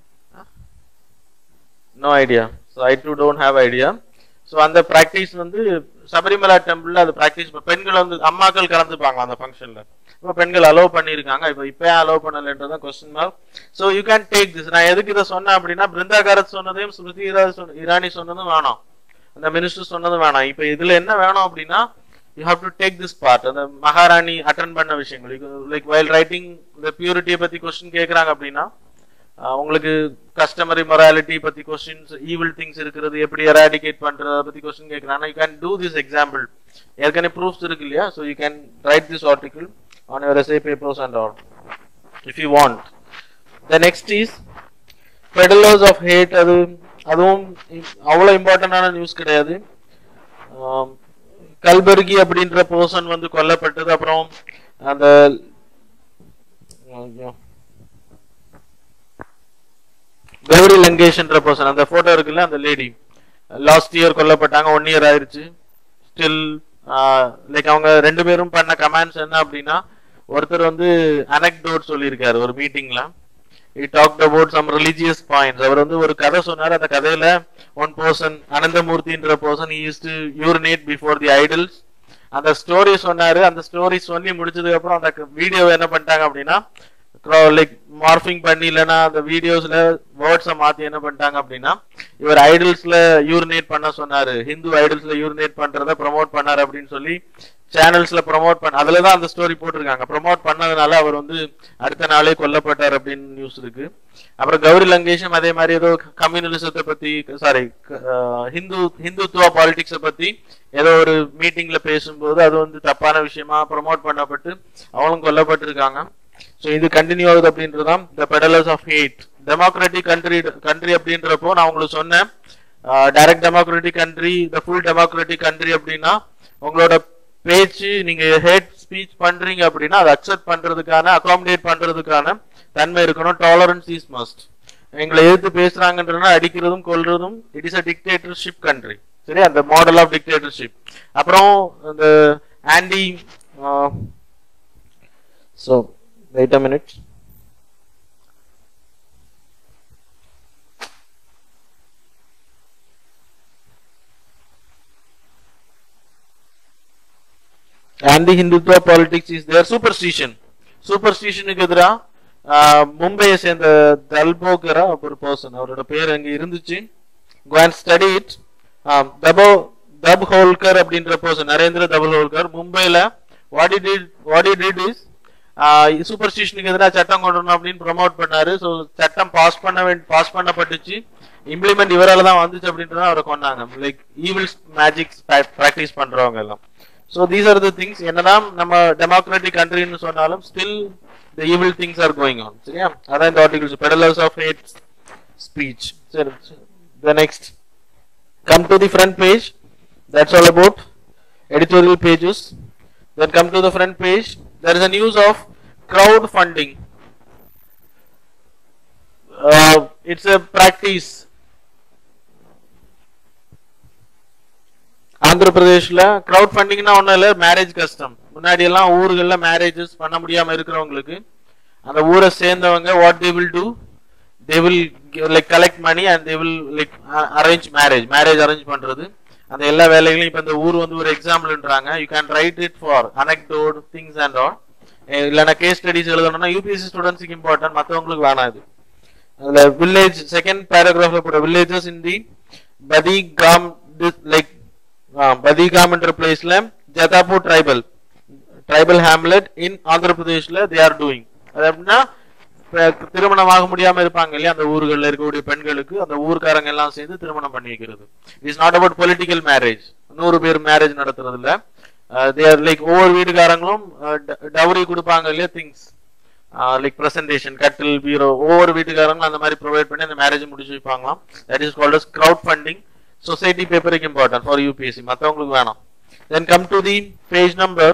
No idea. So I do don't have idea. So அந்த பிராக்டிஸ் வந்து சபரிமலா டெம்பிள்ல அது பிராக்டிஸ் பெண்கள் வந்து அம்மாக்கள் கலந்துப்பாங்க அந்த ஃபங்க்ஷன்ல. இப்போ பெண்கள் அலோவ் பண்ணியிருக்காங்க, இப்போ இப்போ ஏன் அலோவ் பண்ணலன்றதான் question mark. So you can take this. நான் எதுக்கு இதை சொன்னேன் அப்படின்னா, பிருந்தா காரத் சொன்னதையும் ஸ்மிருதி இரானி சொன்னதும் வேணாம், அந்த மினிஸ்டர் சொன்னதும் வேணாம். இப்போ இதுல என்ன வேணும் அப்படின்னா, you have to take this part. அந்த மகாராணி அட்டெண்ட் பண்ண விஷயங்கள் லைக் வைல் ரைட்டிங் இந்த பியூரிட்டியை பத்தி கொஸ்டின் கேட்கறாங்க அப்படின்னா, உங்களுக்கு கஸ்டமரி மொராலிட்டி பத்தி கொஸ்டின்ஸ், ஈவில் திங்ஸ் இருக்கிறது எப்படி எராடிகேட் பண்றத பத்தி கொஸ்டின் கேட்கறாங்க. You can do this example. ஏற்கனவே ப்ரூஃப்ஸ் இருக்கு இல்லையா? So you can write this article on your SA papers and all if you want. The next is peddlers of hate. அது அதுவும் அவ்வளோ இம்பார்ட்டன்டான நியூஸ் கிடையாது. கல்பர்கி அப்படின்ற பர்சன் வந்து கொல்லப்பட்டது. அப்புறம் அந்த கௌரி லங்கேஷ் என்ற பர்சன், அந்த போட்டோ இருக்குல்ல, அந்த லேடி லாஸ்ட் இயர் கொல்லப்பட்டாங்க. ஒன் இயர் ஆயிருச்சு. ஸ்டில் லைக் அவங்க ரெண்டு பேரும் பண்ண கமெண்ட்ஸ் என்ன அப்படின்னா, ஒருத்தர் வந்து அனெக்டோட் சொல்லியிருக்காரு ஒரு மீட்டிங்ல. he talked about some religious points. அவர் வந்து ஒரு கதை சொன்னார். அந்த கதையில ஒன் பர்சன், அனந்தமூர்த்தின்ற person, he used to urinate before the idols. அந்த ஸ்டோரி சொன்னாரு. அந்த ஸ்டோரி சொல்லி முடிச்சதுக்கு அப்புறம் அந்த வீடியோ என்ன பண்ணிட்டாங்க அப்படின்னா, லைக் மார்பிங் பண்ணி இல்லைன்னா அந்த வீடியோஸ்ல வேர்ட்ஸை மாத்தி என்ன பண்ணிட்டாங்க அப்படின்னா, இவர் ஐடல்ஸ்ல யூரினேட் பண்ண சொன்னாரு, ஹிந்து ஐடல்ஸ்ல யூரினேட் பண்றத ப்ரமோட் பண்ணாரு அப்படின்னு சொல்லி சேனல்ஸ்ல ப்ரமோட் பண்ண, அதுலதான் அந்த ஸ்டோரி போட்டிருக்காங்க. ப்ரமோட் பண்ணதுனால அவர் வந்து அடுத்த நாளே கொல்லப்பட்டார் அப்படின்னு நியூஸ் இருக்கு. அப்புறம் கௌரி லங்கேஷும் அதே மாதிரி ஏதோ கம்யூனலிசத்தை பத்தி, சாரி ஹிந்து ஹிந்துத்துவ பாலிடிக்ஸை பத்தி ஏதோ ஒரு மீட்டிங்ல பேசும்போது அது வந்து தப்பான விஷயமா ப்ரமோட் பண்ணப்பட்டு அவங்களும் கொல்லப்பட்டிருக்காங்க. ஸோ இது கண்டினியூ ஆகுது அப்படின்றதான் the peddlers of hate. Democratic country country அப்படின்றப்போ நான் உங்களுக்கு சொன்னேன், direct democratic country, the full democratic country அப்படின்னா உங்களோட பேச்சு நீங்க ஹேட் ஸ்பீச் பண்றீங்க அப்படின்னா அதை அக்செப்ட் பண்றதுக்கான, அகாமடேட் பண்றதுக்கான தன்மை இருக்கணும். Tolerance is must. எங்களை எதிர்த்து பேசுறாங்கன்றனா அடிக்கிறதும் கொல்றதும், it is a dictatorship country. சரி, அந்த மாடல் ஆஃப் டிக்டேட்டர்ஷிப். அப்புறம் இந்த anti, so wait a minute. Anti Hindutva politics is there. Superstition. Superstition க்கு எதிரா மும்பையை சேர்ந்த தல்போகரா ஒரு பர்சன், அவரோட பேர் அங்க இருந்துச்சு. go and study it. தபோ தப்ஹோல்கர் அப்படின்ற பர்சன், நரேந்திர தப்ஹோல்கர், மும்பைல what he did what he did is சூப்பர்ஸ்டிஷனுக்கு எதிராக சட்டம் கொண்டு வரணும் அப்படின்னு ப்ரமோட் பண்ணாரு. ஸோ சட்டம் பாஸ் பண்ண வேண்டி பாஸ் பண்ணப்பட்டுச்சு. இம்ப்ளிமெண்ட் இவரால் தான் வந்துச்சு அப்படின்றத அவரை கொண்டாங்க. லைக் ஈவில் மேஜிக்ஸ் ப்ராக்டிஸ் பண்றவங்க எல்லாம். So these are the things. என்னதான் நம்ம டெமோக்ராட்டிக் கண்ட்ரின்னு சொன்னாலும் still the evil things are going on. சரியா, அதான் இந்த articles, peddlers of hate speech. சரி, the next come to the front page. That's all about editorial pages. Then come to the front page. There is a news of crowdfunding. Uh, it's a practice. Andhra பிரதேஷ்ல crowd ஃபண்டிங்னா ஒன்றும் இல்லை, marriage custom. முன்னாடி எல்லாம் ஊர்கள்ல marriages பண்ண முடியாம இருக்கிறவங்களுக்கு அந்த ஊரை சேர்ந்தவங்க what they will do, they will like collect money and they will like arrange marriage marriage arrange பண்றது. அந்த எல்லா வேலைகளையும் இப்ப இந்த ஊர் வந்து ஒரு எக்ஸாம்பிள்ன்றாங்க. You can write it for anecdote things and all. இல்லைன்னா கேஸ் ஸ்டடிஸ் எழுதணும்னா யூபிஎஸ்சி ஸ்டூடெண்ட்ஸுக்கு இம்பார்ட்டன்ட், மற்றவங்களுக்கு வேணாம் இது. அதுல வில்லேஜ் செகண்ட் பேராகிராஃப்ல போட வில்லேஜஸ் இன் தி பதிகாம், லைக் பதிகாம் என்ற பிளேஸ்ல Jatapur tribal tribal hamlet in Andhra பிரதேஷ்ல தே ஆர் டூயிங். அது அப்படின்னா திருமணம் ஆக முடியாம இருப்பாங்க இல்லையா, அந்த ஊர்களில் இருக்கக்கூடிய பெண்களுக்கு அந்த ஊர்க்காரங்க எல்லாம் சேர்ந்து திருமணம் பண்ணி வைக்கிறது. It's not about political marriage. நூறு பேர் மேரேஜ் நடத்துறது இல்ல. தே ஆர் லைக் ஒவ்வொரு வீட்டுக்காரங்களும் டவுரி கொடுப்பாங்க இல்லையா, திங்ஸ் லைக் பிரசன்டேஷன், கட்டில், பீரோ, ஒவ்வொரு வீட்டுக்காரங்களும் அந்த மாதிரி ப்ரொவைட் பண்ணி அந்த மேரேஜ் முடிச்சு வைப்பாங்களாம். That is called as crowd funding. Society பேப்பருக்கு இம்பார்ட்டன்ட் ஃபார் யூபிஎஸ்சி, மற்றவங்களுக்கு வேணாம். Then come to the page number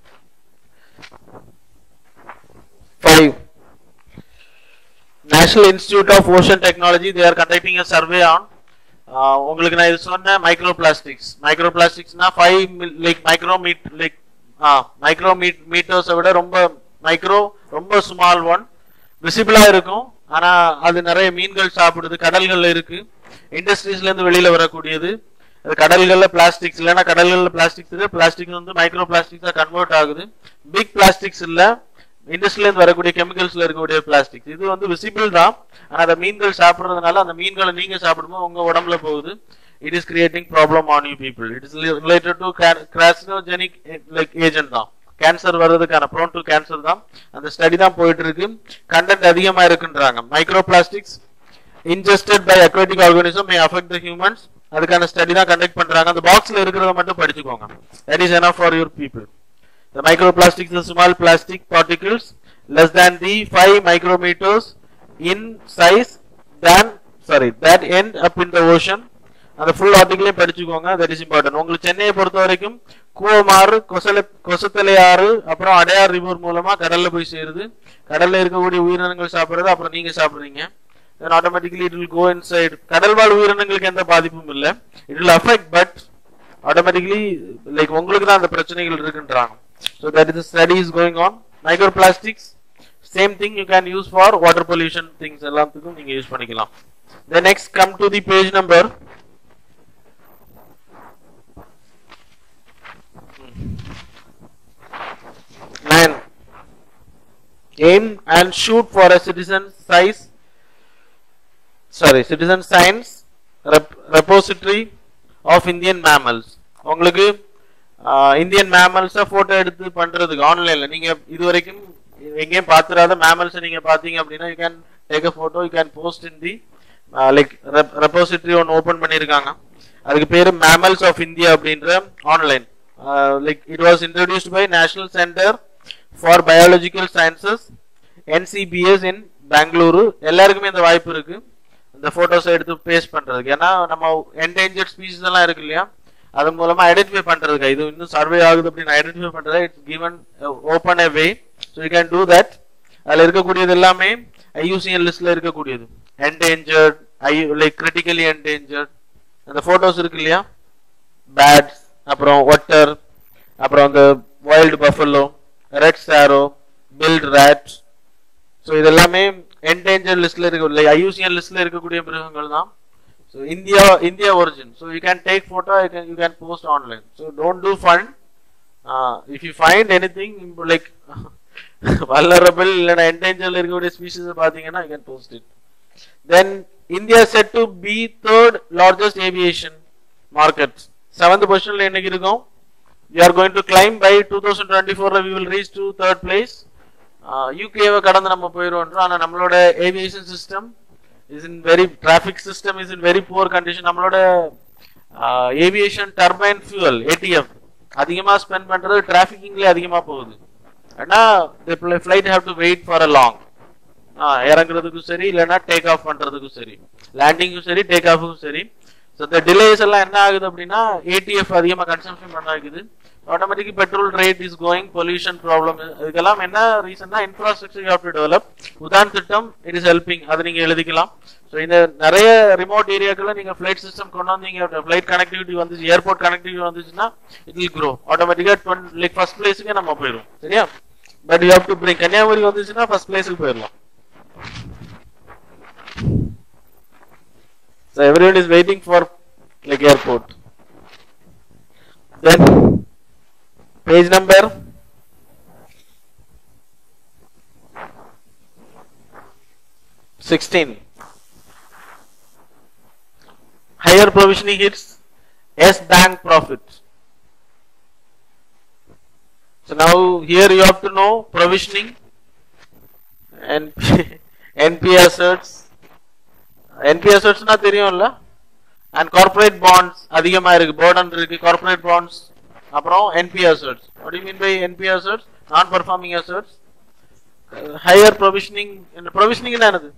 five. National Institute of Ocean Technology, they are conducting a survey on உங்களுக்கு நான் இது சொன்ன மைக்ரோ பிளாஸ்டிக்ஸ். மைக்ரோ பிளாஸ்டிக்ஸ்னா five like micro மீட் like micro மீட் மீட்டர்ஸை விட ரொம்ப மைக்ரோ, ரொம்ப ஸ்மால் ஒன், விசிபிளா இருக்கும். ஆனா அது நிறைய மீன்கள் சாப்பிடுது, கடல்கள்ல இருக்கு, இண்டஸ்ட்ரீஸ்ல இருந்து வெளியில வரக்கூடியது. அது கடல்கள்ல பிளாஸ்டிக்ஸ் இல்லைன்னா கடல்கள்ல பிளாஸ்டிக்ஸ் இருக்கு, பிளாஸ்டிக் வந்து மைக்ரோ பிளாஸ்டிக்ஸா கன்வெர்ட் ஆகுது. பிக் பிளாஸ்டிக்ஸ் இல்ல, இண்டஸ்ட்ரியில இருந்து வரக்கூடிய கெமிக்கல்ஸ்ல இருக்கக்கூடிய பிளாஸ்டிக். இது வந்து விசிபிள் தான், ஆனா அந்த மீன்கள் சாப்பிடுறதுனால அந்த மீன்களை நீங்க சாப்பிடும்போது உங்க உடம்புல போகுது. It is creating problem on you people. It is related to carcinogenic like agent தான், கேன்சர் வர்றதுக்கான ப்ரோன் டு கேன்சர் தான். அந்த ஸ்டடி தான் போயிட்டு இருக்கு. கண்டென்ட் அதிகமா இருக்குன்றாங்க. Micro plastics ingested by aquatic organism may affect the humans. அதுக்கான ஸ்டடி தான் கண்டக்ட் பண்றாங்க. அந்த பாக்ஸ்ல இருக்கிறத மட்டும் படிச்சுக்கோங்க. That is enough for your people. The microplastics are small plastic particles less than the five micrometers in size than sorry that end up in the ocean அந்த full ஆர்டிகிளையும் படிச்சுக்கோங்க. That is important. உங்களுக்கு சென்னையை பொறுத்த வரைக்கும் கூவமாறு, கொசல கொசத்தலை ஆறு, அப்புறம் Adyar river மூலமா கடல்ல போய் சேருது. கடல்ல இருக்கக்கூடிய உயிரினங்கள் சாப்பிடுறது, அப்புறம் நீங்க சாப்பிடுறீங்க. then automatically it will go inside. கடல் வாழ் உயிரினங்களுக்கு எந்த பாதிப்பும் இல்லை. it will affect but automatically like உங்களுக்கு தான் அந்த பிரச்சனைகள் இருக்குன்றாங்க. so that is the study is going on. Microplastics same thing you can use for water pollution things எல்லாத்துக்கும் நீங்க யூஸ் பண்ணிக்கலாம். then next come to the page number nine. Aim and shoot for a citizen size sorry citizen science rep repository of Indian mammals. உங்களுக்கு Indian மேமல்ஸை photo எடுத்து பண்ணுறதுக்கு ஆன்லைனில் நீங்கள் இது வரைக்கும் எங்கேயும் பார்த்துடாத மேமல்ஸை நீங்கள் பார்த்தீங்க அப்படின்னா you can take a photo, you can post in the like repository ஒன்று ஓப்பன் பண்ணியிருக்காங்க. அதுக்கு பேர் மேமல்ஸ் ஆஃப் இந்தியா அப்படின்ற online. Like it was introduced by national centre for biological sciences N C B S in Bengaluru. எல்லாருக்குமே இந்த வாய்ப்பு இருக்கு இந்த போட்டோஸை எடுத்து பேஸ்ட் பண்றதுக்கு. ஏன்னா நம்ம என்டேஞ்சர்ட் ஸ்பீசிஸ் எல்லாம் இருக்கு இல்லையா, அது மூலமா ஐடென்டிஃபை பண்றதுக்கு இது இன்னும் சர்வே ஆகுது அப்படின்னு ஐடென்டிஃபை பண்றது it's given open a way. So you can do that. அதில் இருக்கக்கூடியது எல்லாமே I U C N லிஸ்ட்ல இருக்கக்கூடியது. Endangered, I like critically endangered அந்த போட்டோஸ் இருக்கு இல்லையா, பேட்ஸ், அப்புறம் ஒட்டர், அப்புறம் அந்த wild buffalo, red sparrow, built rat. So இதெல்லாமே என்டேஞ்சர் லிஸ்ட்ல இருக்க I U C N லிஸ்ட்ல இருக்கக்கூடிய மிருகங்கள் தான். So India India origin. So you can take photo, you can you can post online. So don't do fun. If you find anything like vulnerable இல்லைன்னா என்டேஞ்சர்ல இருக்கக்கூடிய ஸ்பீஷிஸ் பார்த்தீங்கன்னா you can post it. Then India set to be third largest aviation market. Seventh பொசிஷன்ல என்னைக்கு இருக்கும்? we are going to climb by twenty twenty-four. we will reach to third place. யூகேவை கடந்து நம்ம போயிடுவோம். ஆனா நம்மளோட aviation system is in very traffic system is in very poor condition. நம்மளோட aviation turbine fuel A T F அதிகமா spend பண்றது டிராபிக்கிங்ல அதிகமா போகுது. ஆனா the flight have to wait for a long. இறங்குறதுக்கும் சரி இல்லைன்னா டேக் ஆஃப் பண்றதுக்கும் சரி, லேண்டிங்கும் சரி டேக் ஆஃபுக்கும் சரி. ஸோ இந்த டிலேஸ் எல்லாம் என்ன ஆகுது அப்படின்னா A T F அதிகமாக கன்சம்ஷன் பண்ண ஆகுது. Automatic petrol rate is going, pollution problem. இதுக்கெல்லாம் என்ன ரீசன்னா infrastructure you have to develop. Udan திட்டம் இட் இஸ் ஹெல்பிங். அதை நீங்க எழுதிக்கலாம். ஸோ இந்த நிறைய ரிமோட் ஏரியாக்களில் நீங்க ஃபிளைட் சிஸ்டம் கொண்டு வந்தீங்க, ஃபிளைட் கனெக்டிவிட்டி வந்துச்சு, ஏர்போர்ட் கனெக்டிவிட்டி வந்துச்சுன்னா இட் வில் க்ரோ ஆட்டோமேட்டிக்கா. லைக் ஃபர்ஸ்ட் பிளேஸுக்கே நம்ம போயிடும். சரியா? But you have to bring Kanniyakumari வந்துச்சுன்னா ஃபர்ஸ்ட் பிளேஸுக்கு போயிடலாம். So everyone is waiting for like airport. Then page number sixteen. Higher provisioning hits S bank profit. So now here you have to know provisioning and N P A assets. N P A assets na தெரியும்ல. and corporate bonds அதிகமா இருக்கு, burden இருக்கு. corporate bonds அப்புறம் N P A assets. what do you mean by N P A assets? non performing assets. uh, higher provisioning. இந்த provisioning என்ன என்னது?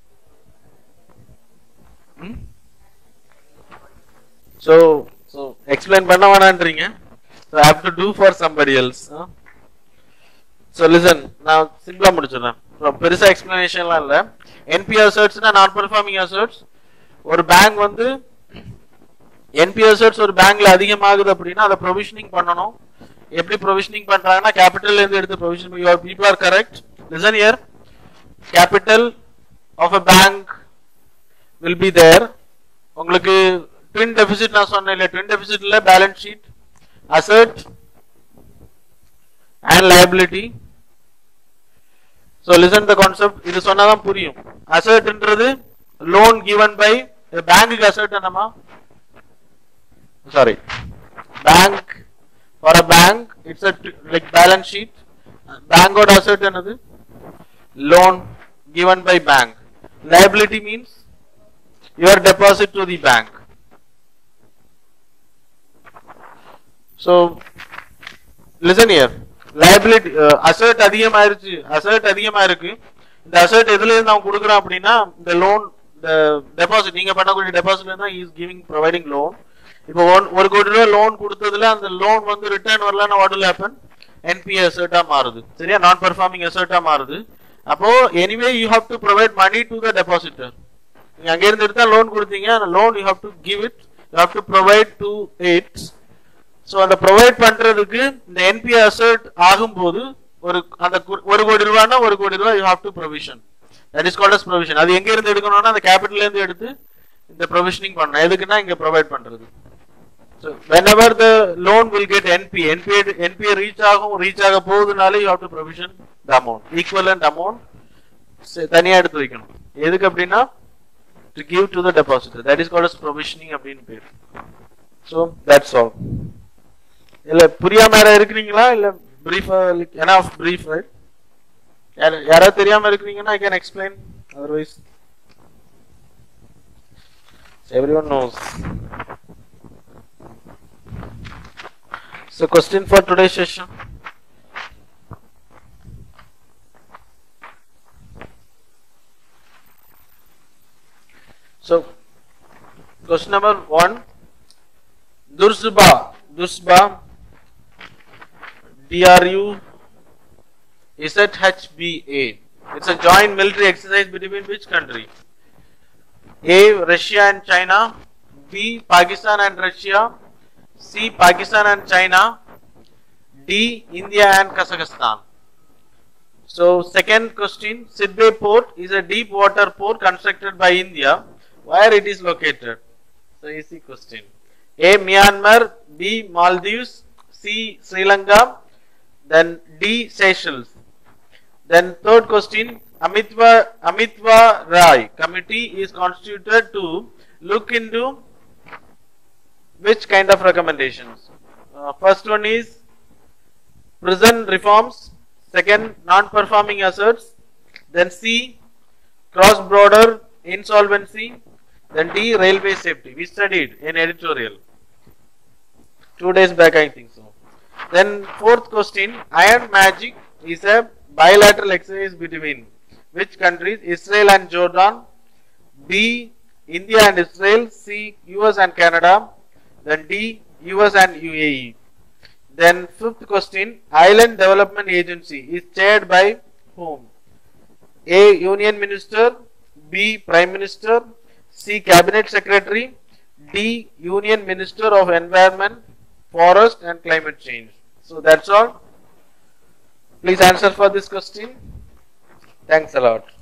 so so explain பண்ண வேணான்றீங்க. so I have to do for somebody else. huh? so listen, நான் சிம்பிளா முடிச்சிடுறேன். பெருசா எக்ஸ்பிளனேஷன்லாம் இல்ல. N P A assetsனா நான் பெர்ஃபார்மிங் assets. ஒரு பேங்க் வந்து N P A assets ஒரு பேங்க்ல அதிகமாகுது அப்படின்னா அதை ப்ரொவிஷனிங் பண்ணணும். எப்படி ப்ரொவிஷனிங் பண்றாங்கன்னா கேபிட்டல்ல இருந்து எடுத்து provision. Your people are correct. Listen here. Capital of a bank will be there. உங்களுக்கு ட்வின் டெபிசிட் நான் சொன்னேன் இல்ல, ட்வின் டெபிசிட்ல balance sheet, asset and liability. So listen the concept. இது சொன்னாதான் புரியும். அசெட்ன்றது loan given by a bank. asset என்னமா? sorry bank. for a bank it's a like balance sheet. bank oda asset என்னது? loan given by bank. liability means your deposit to the bank. so listen here. liability uh, asset அதிகமா இருச்சு, asset அதிகமா இருக்கு. இந்த asset எதுல இருந்து அவன் கொடுக்குறான் அப்படின்னா இந்த loan the deposit நீங்க பண்ணக்கூடிய டெபாசிட்ல தான் he is giving providing loan. இப்போ ஒரு கோடி ரூபாய் லோன் கொடுத்ததுல அந்த லோன் வந்து ரிட்டர்ன் வரலன்னா what will happen? N P A asset ஆ மாறுது. சரியா? நான் பெர்ஃபார்மிங் asset ஆ மாறுது. அப்போ anyway you have to provide money to the depositor. நீங்க அங்க இருந்து எடுத்தா லோன் கொடுத்தீங்க, அந்த loan you have to give it, you have to provide to it. So அந்த ப்ரொவைட் பண்றதுக்கு இந்த N P A asset ஆகும்போது ஒரு அந்த ஒரு கோடி ரூபாய்னா ஒரு கோடி ரூபாய் you have to provision. That is called as provision. அது எங்க இருந்து எடுக்கணும்னா அந்த கேபிட்டல்ல இருந்து எடுத்து இந்த provisioning பண்ணணும். எதுக்குன்னா இங்க ப்ரொவைட் பண்றது. So whenever the loan will get N P A, N P A N P A reach ஆகும், reach ஆக போகுதுனாலே you have to provision the amount, equivalent amount தனியா எடுத்து வைக்கணும். எதுக்கு அப்படின்னா to give to the depositor. That is called as provisioning அப்படின்னு பேர். So that's all. இல்ல புரியாம யாரா இருக்கீங்களா? இல்ல brief enough brief, right? யாரா தெரியாம இருக்கீங்கன்னா I can explain, otherwise everyone knows. So question for today's session. So question number one, Dursba, Dursba, D R U Z H B A. It's a joint military exercise between which country? A. Russia and China. B. Pakistan and Russia. C. Pakistan and China. D. India and Kazakhstan. So second question, Sidbay Port is a deep water port constructed by India. Where it is located? So easy question. A. Myanmar. B. Maldives. C. Sri Lanka. Then D. Seychelles. Then third question, Amitva Amitva Rai committee is constituted to look into which kind of recommendations? Uh, first one is prison reforms. Second, non-performing assets. Then C, cross-border insolvency. Then D, railway safety. We studied in editorial two days back, I think so. Then fourth question, Iron Magic is a bilateral exercise between which countries? Israel and Jordan. B, India and Israel. C, U S and Canada. Then D, U S and U A E. Then fifth question, Island Development Agency is chaired by whom? A, Union Minister. B, Prime Minister. C, Cabinet Secretary. D, Union Minister of Environment, Forest and Climate Change. So that's all. Please answer for this question. Thanks a lot.